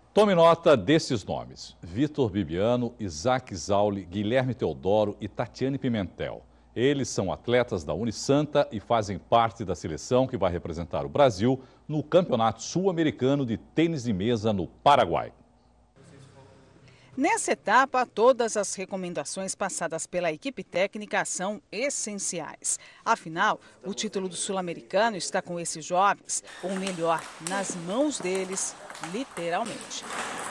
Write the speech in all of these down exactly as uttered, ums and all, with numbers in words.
Tome nota desses nomes: Vitor Bibiano, Isaac Zauli, Guilherme Teodoro e Tatiane Pimentel. Eles são atletas da Unisanta e fazem parte da seleção que vai representar o Brasil no Campeonato Sul-Americano de Tênis de Mesa no Paraguai. Nessa etapa, todas as recomendações passadas pela equipe técnica são essenciais. Afinal, o título do Sul-Americano está com esses jovens, ou melhor, nas mãos deles, literalmente.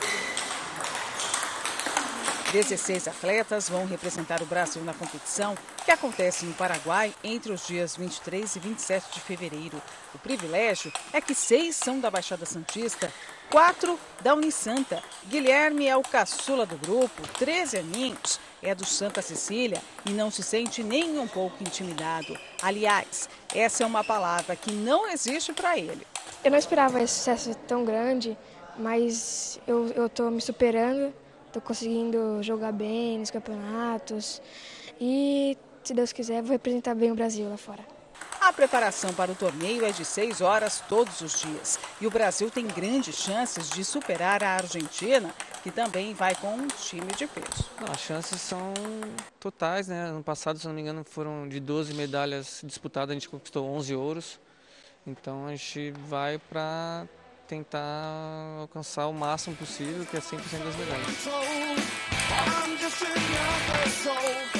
dezesseis atletas vão representar o Brasil na competição, que acontece no Paraguai entre os dias vinte e três e vinte e sete de fevereiro. O privilégio é que seis são da Baixada Santista, quatro da Unisanta. Guilherme é o caçula do grupo, treze aninhos, é do Santa Cecília e não se sente nem um pouco intimidado. Aliás, essa é uma palavra que não existe para ele. Eu não esperava esse sucesso tão grande, mas eu estou me superando. Estou conseguindo jogar bem nos campeonatos e, se Deus quiser, vou representar bem o Brasil lá fora. A preparação para o torneio é de seis horas todos os dias. E o Brasil tem grandes chances de superar a Argentina, que também vai com um time de peso. Não, as chances são totais, né? Ano passado, se não me engano, foram de doze medalhas disputadas, a gente conquistou onze ouros. Então a gente vai para tentar alcançar o máximo possível, que é cem por cento das medalhas.